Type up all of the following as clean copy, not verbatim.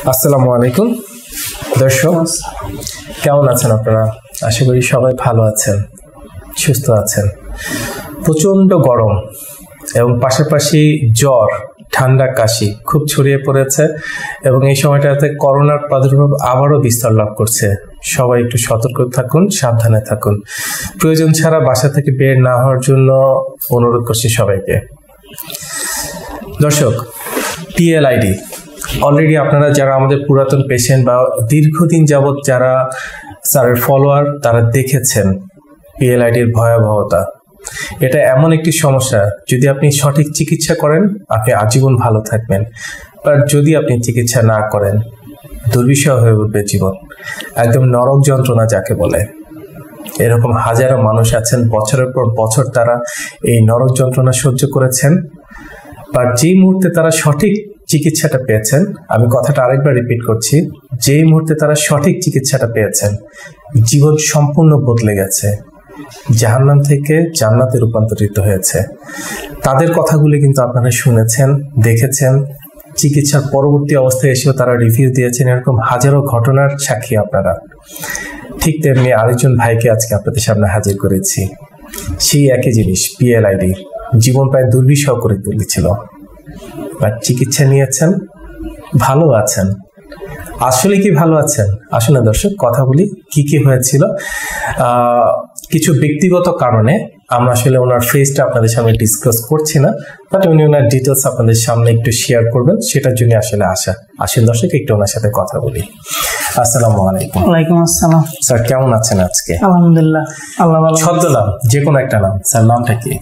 আসসালামু আলাইকুম দর্শক, কেমন আছেন আপনারা? আশা করি সবাই ভালো আছেন, সুস্থ আছেন। প্রচণ্ড গরম এবং পাশাপাশি জ্বর, ঠান্ডা, কাশি খুব ছড়িয়ে পড়েছে এবং এই সময়টাতে করোনার প্রাদুর্ভাব আবারও বিস্তার লাভ করছে। সবাই একটু সতর্ক থাকুন, সাবধানে থাকুন। প্রয়োজন ছাড়া বাসা থেকে বের না হওয়ার জন্য অনুরোধ করছি সবাইকে। দর্শক, PLID অলরেডি আপনারা যারা আমাদের পুরাতন পেশেন্ট বা দীর্ঘদিন যাবৎ যারা স্যারের ফলোয়ার, তারা দেখেছেন PLIDর ভয়াবহতা। এটা এমন একটি সমস্যা, যদি আপনি সঠিক চিকিৎসা করেন আপনি আজীবন ভালো থাকবেন, আর যদি আপনি চিকিৎসা না করেন দুর্বিষহ হয়ে উঠবে জীবন। একদম নরক যন্ত্রণা যাকে বলে। এরকম হাজারো মানুষ আছেন, বছরের পর বছর তারা এই নরক যন্ত্রণা সহ্য করেছেন, আর যেই মুহূর্তে তারা সঠিক চিকিৎসাটা পেয়েছেন, আমি কথাটা আরেকবার রিপিট করছি, যেই মুহূর্তে তারা সঠিক চিকিৎসাটা পেয়েছেন জীবন সম্পূর্ণ বদলে গেছে, জাহান্নাম থেকে জান্নাতে রূপান্তরিত হয়েছে। তাদের কথাগুলি কিন্তু আপনারা শুনেছেন, দেখেছেন। চিকিৎসার পরবর্তী অবস্থায় এসেও তারা রিভিউ দিয়েছেন। এরকম হাজারো ঘটনার সাক্ষী আপনারা। ঠিক তেমনি আরেকজন ভাইকে আজকে আপনাদের সামনে হাজির করেছি। সেই একই জিনিস, PLID জীবন প্রায় দুর্বিষহ করে তুলেছিল, আর চিকিৎসা নিয়েছেন, ভালো আছেন। আসলে কি ভালো আছেন? আসলে দর্শক, কথা বলি কি কি হয়েছিল। কিছু ব্যক্তিগত কারণে আমরা আসলে ওনার ফেসটা আপনাদের সামনে ডিসকাস করছি না, বাট উনি ওনার ডিটেলস আপনাদের সামনে একটু শেয়ার করবেন, সেটার জন্য আসলে আসা। আসেন দর্শক, একটু ওনার সাথে কথা বলি। আসসালামু আলাইকুম। ওয়ালাইকুম আসসালাম। স্যার কেমন আছেন আজকে? আলহামদুলিল্লাহ, আল্লাহ ভালো। ছদ্মনাম যে কোনো একটা নাম। স্যার নামটা কি?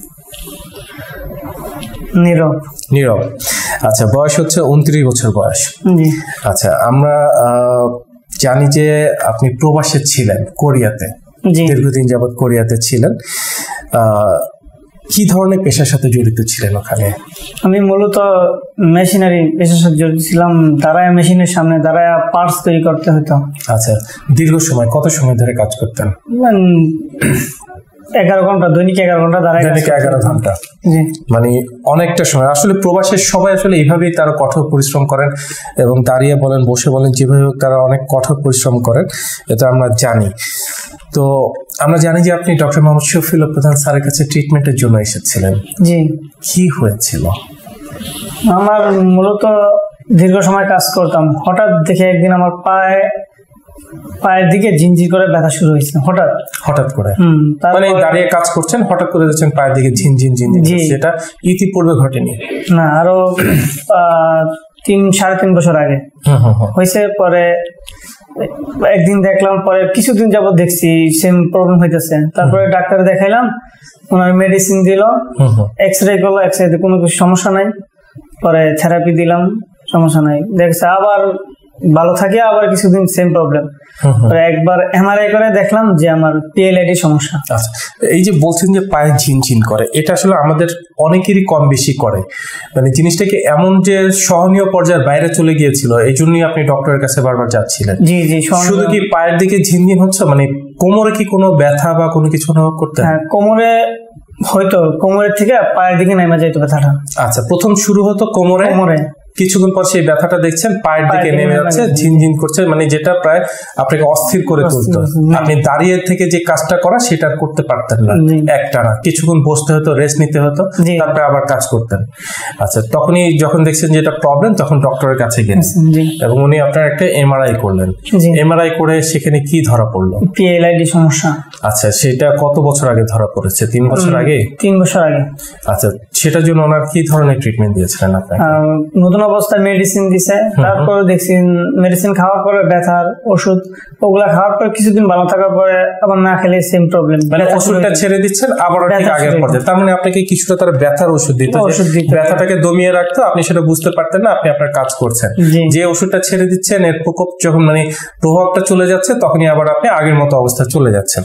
নীরব। নীরব। আচ্ছা, বয়স হচ্ছে 29 বছর বয়স। আচ্ছা, আমরা জানি যে আপনি প্রবাসে ছিলেন, কোরিয়াতে, দীর্ঘদিন যাবৎ কোরিয়াতে ছিলেন। কি ধরনের পেশার সাথে জড়িত ছিলেন ওখানে? আমি মূলত মেশিনারি পেশার সাথে জড়িত ছিলাম। দাঁড়ায় মেশিনের সামনে দাঁড়ায় পার্টস তৈরি করতে হতো। আচ্ছা, দীর্ঘ সময়, কত সময় ধরে কাজ করতেন? 11 ঘন্টা, দৈনিক 11 ঘন্টা দাঁড়ায়। দৈনিক 11 ঘন্টা, মানে অনেকটা সময়। আসলে প্রবাসের সবাই আসলে এইভাবেই তারা কঠোর পরিশ্রম করেন, এবং দাঁড়িয়ে বলেন, বসে বলেন, যেভাবে হোক তারা অনেক কঠোর পরিশ্রম করেন, এটা আমরা জানি। তো আমরা জানি যে আপনি ডক্টর মোহাম্মদ শফিউল প্রধান স্যারের কাছে ট্রিটমেন্টের জন্য এসেছিলেন। জি। কি হয়েছিল? আমার মূলত দীর্ঘ সময় কাজ করতাম, হঠাৎ দেখে একদিন আমার পায়ের দিকে ঝিনঝিন করে ব্যথা শুরু হয়েছে। হঠাৎ করে, মানে দাঁড়িয়ে কাজ করছেন, হঠাৎ করে দেখছেন পায়ের দিকে ঝিনঝিন, যেটা ইতিপূর্বে ঘটেনি? না, আরো 3-3.5 বছর আগে হয়েছে। পরে একদিন দেখলাম, পরে কিছুদিন যাবত দেখছি সেম প্রবলেম হইতেছে। তারপরে ডাক্তার দেখাইলাম, ওনার মেডিসিন দিল, এক্সরে করলো, এক্সরে কোনো কিছু সমস্যা নাই। পরে থেরাপি দিলাম, সমস্যা নাই। দেখছে আবার ভালো থাকে, আবার কিছুদিন সেম প্রবলেম। একবার MRI করে দেখলাম যে আমার PLID সমস্যা। আচ্ছা, এই যে বলছেন যে পায়ে ঝিনঝিন করে, এটা আসলে আমাদের অনেকেরই কম বেশি করে, মানে জিনিসটাকে এমন যে সহনীয় পর্যায়ের বাইরে চলে গিয়েছিল, এই জন্যই আপনি ডক্টরের কাছে বারবার যাচ্ছিলেন? জি জি। শুধু কি পায়ের দিকে ঝিনঝিন হচ্ছে, মানে কোমরে কি কোনো ব্যথা বা কোনো কিছু অনুভব করতে? হ্যাঁ, কোমরে হয়তো, কোমরের থেকে পায়ের দিকে নেমে যেত ব্যথাটা। আচ্ছা, প্রথম শুরু হতো কোমরে, কিছুক্ষণ পর সেই ব্যথাটা দেখছেন পায়ের দিকে নেমে যাচ্ছে, ঝিনঝিন করছে, মানে যেটা প্রায় আপনাকে অস্থির করে তুলত। আপনি দাঁড়িয়ে থেকে যে কাজটা করা সেটা করতে পারতেন না, একটানা কিছুক্ষণ বসতে হতো, রেস্ট নিতে হতো, তারপরে আবার কাজ করতেন। আচ্ছা, তখনই যখন দেখছেন যে এটা প্রবলেম, তখন ডক্টরের কাছে গেলেন এবং উনি আপনার একটা MRI করলেন। MRI করে সেখানে কি ধরা পড়লো? PLID সমস্যা। আচ্ছা, সেটা কত বছর আগে ধরা পড়েছে? 3 বছর আগে? 3 বছর আগে। আচ্ছা, সেটার জন্য ওনার কি ধরনের ট্রিটমেন্ট দিয়েছিলেন আপনাকে? নতুন অবস্থায় মেডিসিন দিছে, তারপরে দেখছি মেডিসিন খাওয়ার পরে ব্যথার ওষুধ, ওগুলা খাওয়ার পর কিছুদিন ভালো থাকার পরে আবার না খেলে সেম প্রবলেম। মানে ওষুধটা ছেড়ে দিচ্ছেন, আবার ঠিক আগের পর্যায়ে। তার মানে আপনাকে কিছুটা তার ব্যথার ওষুধ দিত, ব্যথাটাকে দমিয়ে রাখতো, আপনি সেটা বুঝতে পারতেন না, আপনি আপনার কাজ করছেন। যে ওষুধটা ছেড়ে দিচ্ছেন, এর প্রকোপ যখন, মানে প্রভাবটা চলে যাচ্ছে, তখনই আবার আপনি আগের মতো অবস্থা চলে যাচ্ছেন।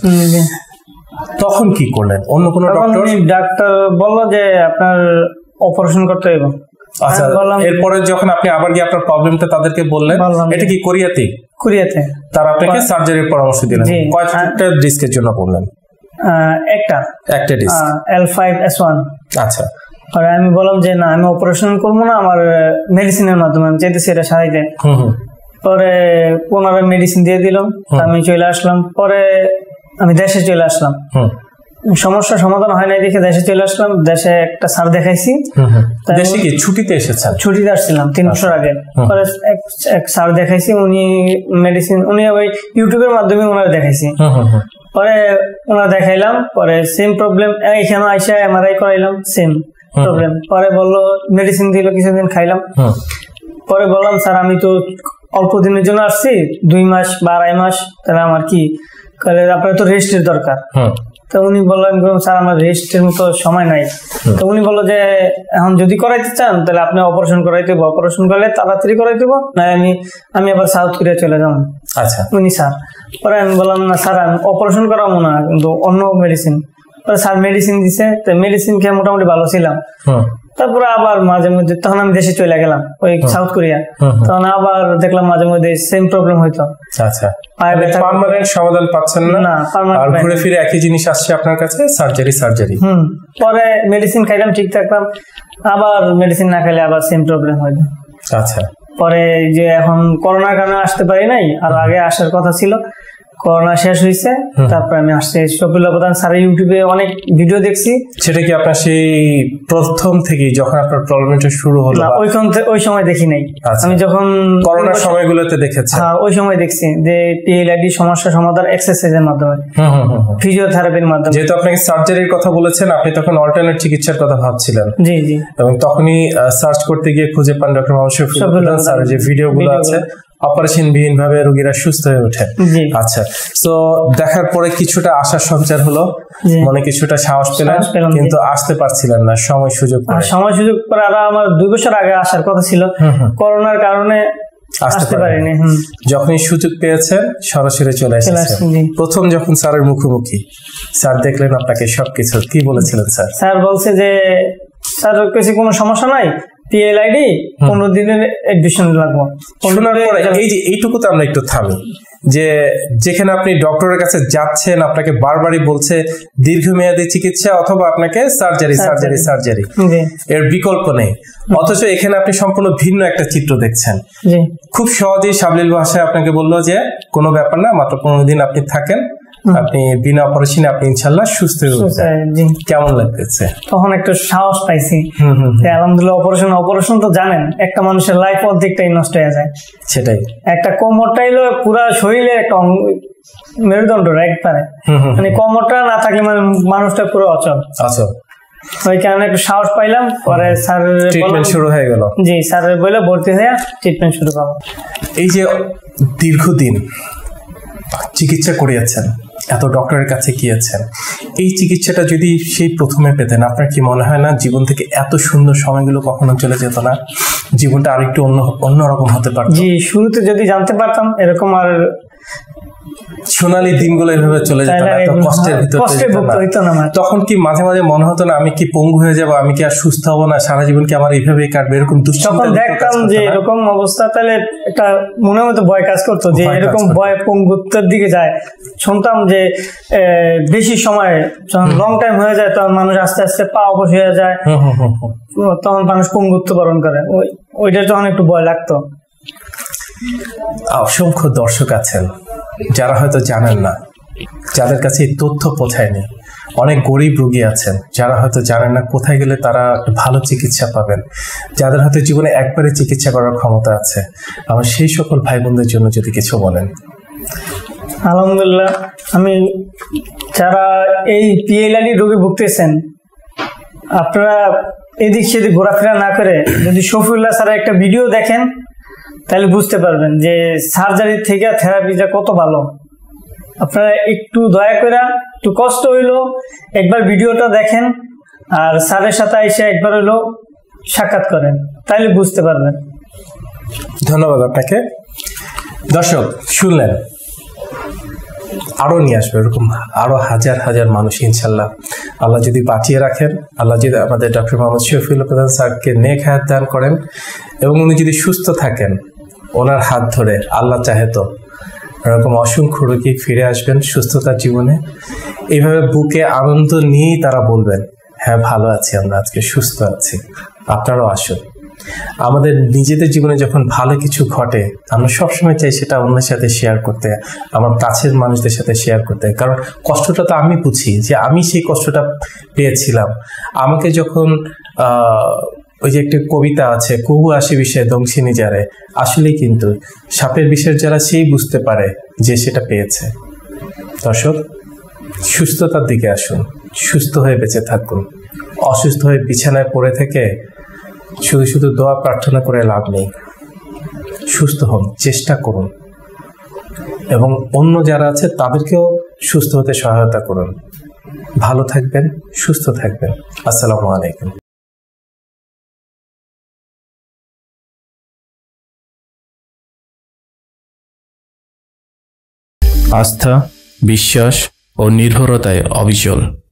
তখন কি করলেন? অন্য কোনো ডাক্তার বলল যে আপনার অপারেশন করতে হবে। আচ্ছা, এরপরে যখন আপনি আবার গিয়ে আপনার প্রবলেমটা তাদেরকে বললেন, এটা কি কোরিয়াতে? তারা আপনাকে সার্জারির পরামর্শ দিলেন। কয়টা ডিস্কের জন্য বললেন? একটা ডিস্ক, L5S1। আচ্ছা, আর আমি বললাম যে না, আমি অপারেশন করবো না, আমার মেডিসিনের মাধ্যমে আমি চাইতেছি এটা সারাইতে। পরে ওনারা মেডিসিন দিয়ে দিল, আমি চলে আসলাম। পরে আমি দেশে চলে আসলাম, সমস্যা সমাধান হয় নাই দেখে দেশে চলে আসলাম। দেশে একটা স্যার দেখাইছি। দেশে কি ছুটিতে এসেছেন? ছুটিতে আসছিলাম 3 বছর আগে। পরে এক স্যার দেখাইছি, উনি মেডিসিন উনি ওই ইউটিউবের মাধ্যমে ওনারা দেখাইছি। পরে ওনারা দেখাইলাম, পরে সেম প্রবলেম। এখানে আইসা এমআরআই করাইলাম, সেম প্রবলেম। পরে বললো মেডিসিন দিল, কিছুদিন খাইলাম। পরে বললাম স্যার আমি তো অল্প দিনের জন্য আসছি, 2 মাস বা 2.5 মাস, তাহলে আমার কি আপনার তো রেস্টের দরকার। তো উনি বললেন স্যার আমার রেস্টের মতো সময় নাই। তো উনি বললো যে এখন যদি করাইতে চান তাহলে আপনি অপারেশন করাইতে হবে, অপারেশন করলে তাড়াতাড়ি করাইতে হবে, না আমি আবার সাউথ কোরিয়া চলে যাবো। আচ্ছা উনি স্যার। পরে আমি বললাম না স্যার আমি অপারেশন করাবো না, কিন্তু অন্য মেডিসিন। পরে স্যার মেডিসিন দিছে, তো মেডিসিন খেয়ে মোটামুটি ভালো ছিলাম। তারপরে আবার মাঝে মধ্যে, তখন আমি দেশে চলে গেলাম ওই সাউথ কোরিয়া, তখন আবার দেখলাম মাঝে মধ্যে সেম প্রবলেম হইতো। আচ্ছা, পার্মানেন্ট সমাধান পাচ্ছেন না, আর ঘুরে ফিরে একই জিনিস আসছে আপনার কাছে, সার্জারি। পরে মেডিসিন খাইলাম, ঠিক থাকলাম, আবার মেডিসিন না খাইলে আবার সেম প্রবলেম হইতো। আচ্ছা, পরে যে এখন করোনার কারণে আসতে পারি নাই, আর আগে আসার কথা ছিল, করোনা শেষ হয়েছে, তারপরে আমি আসছি। শফিউল্লাহ প্রধান স্যারের ইউটিউবে অনেক ভিডিও দেখছি। সেটা কি আপনার সেই প্রথম থেকে যখন আপনার প্রবলেমটা শুরু হলো? ওই সময় দেখি নাই, আমি যখন করোনার সময়গুলোতে দেখেছি। হ্যাঁ, ওই সময় দেখছি যে PLID সমস্যা সমাধান এক্সারসাইজের মাধ্যমে, ফিজিওথেরাপির মাধ্যমে। যেহেতু আপনাকে সার্জারির কথা বলেছেন, আপনি তখন অল্টারনেট চিকিৎসার কথা ভাবছিলেন। জি জি। এবং তখনই সার্চ করতে গিয়ে খুঁজে পান ডক্টর মোহাম্মদ শফিউল্লাহ স্যারের যে ভিডিওগুলো আছে, অপারেশন বিহীন ভাবে রোগীরা সুস্থ হয়ে ওঠে। আচ্ছা, তো দেখার পরে কিছুটা আশার সঞ্চার হলো, মনে কিছুটা সাহস পেলেন, কিন্তু আসতে পারছিলেন না সময় সুযোগ পরে। আরো আমার 2 বছর আগে আসার কথা ছিল, করোনার কারণে আসতে পারিনি। যখনই সুযোগ পেয়েছেন সরাসরি চলে এসেছেন। প্রথম যখন স্যারের মুখোমুখি, স্যার দেখলেন আপনাকে, সবকিছু কি বলেছিলেন স্যার? স্যার বলছে যে স্যার কাছে কোনো সমস্যা নাই, PLID 15 দিনের এডমিশন লাগবে। শোনার পরে এই যে এইটুকু তো আমরা একটু থামি, যে যেখানে আপনি ডক্টরের কাছে যাচ্ছেন, আপনাকে বারবারই বলছে দীর্ঘমেয়াদী চিকিৎসা অথবা আপনাকে সার্জারি, এর বিকল্প নেই, অথচ এখানে আপনি সম্পূর্ণ ভিন্ন একটা চিত্র দেখছেন। খুব সহজেই সাবলীল ভাষায় আপনাকে বললো যে কোনো ব্যাপার না, মাত্র 15 দিন আপনি থাকেন, আপনি বিনা অপারেশনে আপনি ইনশাল্লাহ সুস্থ হয়ে উঠবেন। কেমন লাগতেছে? তখন একটু সাহস পাইছি, আলহামদুলিল্লাহ। অপারেশন তো জানেন, একটা মানুষের লাইফ অর্ধেকটাই নষ্ট হয়ে যায়। সেটাই, একটা কোমরটা এলো পুরা শরীরে একটা মেরুদণ্ড একবারে, মানে কোমরটা না থাকলে মানে মানুষটা পুরো অচল। ওই কারণে একটু সাহস পাইলাম। পরে স্যার ট্রিটমেন্ট শুরু হয়ে গেল। জি, স্যার বলে ভর্তি হয়ে ট্রিটমেন্ট শুরু করবো। এই যে দীর্ঘদিন চিকিৎসা করিয়েছেন, এত ডক্টরের কাছে গিয়েছেন, এই চিকিৎসাটা যদি সেই প্রথমে পেতেন, আপনার কি মনে হয় না জীবন থেকে এত সুন্দর সময়গুলো কখনো চলে যেত না? জীবনটা আরেকটু অন্যরকম হতে পারত। জি, শুরুতে যদি জানতে পারতাম এরকম, আর সোনালী দিনগুলো এভাবে চলে যেত না, কষ্টের ভিতরে। তখন কি মাঝে মাঝে মনে হতো না আমি কি পঙ্গু হয়ে যাবো, আমি কি আর সুস্থ হবো না, সারা জীবন কি আমার এইভাবেই কাটবে, এরকম দুশ্চিন্তা দেখতাম যে এরকম অবস্থা, তাহলে একটা মনের মতো ভয় কাজ করতো যে এরকম ভয় পঙ্গুত্বের দিকে যায়। শুনতাম যে বেশি সময় লং টাইম হয়ে যায়, তখন মানুষ আস্তে আস্তে পা অবশ হয়ে যায়, তখন মানুষ পঙ্গুত্ব বরণ করে, ওইটা তখন একটু ভয় লাগতো। অসংখ্য দর্শক আছেন যারা হয়তো জানেন না, যাদের কাছে এই তথ্য পৌঁছায়নি। অনেক গরিব রোগী আছেন যারা হয়তো জানেন না কোথায় গেলে তারা ভালো চিকিৎসা পাবেন, যাদের হয়তো জীবনে একবারে চিকিৎসা করার ক্ষমতা আছে। আমার সেই সকল ভাই বোনদের জন্য যদি কিছু বলেন। আলহামদুলিল্লাহ, আমি যারা এই PLID রোগে ভুগতেছেন, আপনারা এদিক সেদিক ঘোরাফেরা না করে যদি শফিউল্লাহ স্যারের একটা ভিডিও দেখেন, তাহলে বুঝতে পারবেন যে সার্জারি থেকে থেরাপিটা কত ভালো। আপনারা একটু দয়া করে, একটু কষ্ট হইলো একবার ভিডিওটা দেখেন, আর স্যারের সাথে এসে একবার হইলো সাক্ষাৎ করেন, তাহলে বুঝতে পারবেন। ধন্যবাদ আপনাকে। দর্শক শুনলেন, আরো নিয়ে আসবে এরকম আরো হাজার হাজার মানুষ ইনশাল্লাহ, আল্লাহ যদি বাঁচিয়ে রাখেন, আল্লাহ যদি আমাদের ডক্টর মোহাম্মদ শফিউল্লাহ প্রধান স্যারকে নেক হায়াত দান করেন, এবং উনি যদি সুস্থ থাকেন, ওনার হাত ধরে আল্লাহ চাহে তো এরকম অসংখ্য রোগী ফিরে আসবেন সুস্থতার জীবনে। এইভাবে বুকে আনন্দ নিয়েই তারা বলবেন, হ্যাঁ ভালো আছি আমরা, আজকে সুস্থ আছি, আপনারাও আসুন। আমাদের নিজেদের জীবনে যখন ভালো কিছু ঘটে আমরা সবসময় চাই সেটা অন্যের সাথে শেয়ার করতে, আমার কাছের মানুষদের সাথে শেয়ার করতে, কারণ কষ্টটা তো আমি বুঝি যে আমি সেই কষ্টটা পেয়েছিলাম। আমাকে যখন ওই যে একটা কবিতা আছে, কহু আসে বিষয়ে দংশিনী যারে, আসলেই কিন্তু সাপের বিষের যারা সেই বুঝতে পারে যে সেটা পেয়েছে। দর্শক, সুস্থতার দিকে আসুন, সুস্থ হয়ে বেঁচে থাকুন। অসুস্থ হয়ে বিছানায় পড়ে থেকে শুধু শুধু দোয়া প্রার্থনা করে লাভ নেই। সুস্থ হন, চেষ্টা করুন, এবং অন্য যারা আছে তাদেরকেও সুস্থ হতে সহায়তা করুন। ভালো থাকবেন, সুস্থ থাকবেন। আসসালামু আলাইকুম। আস্থা, বিশ্বাস ও নির্ভরতায় অবিচল।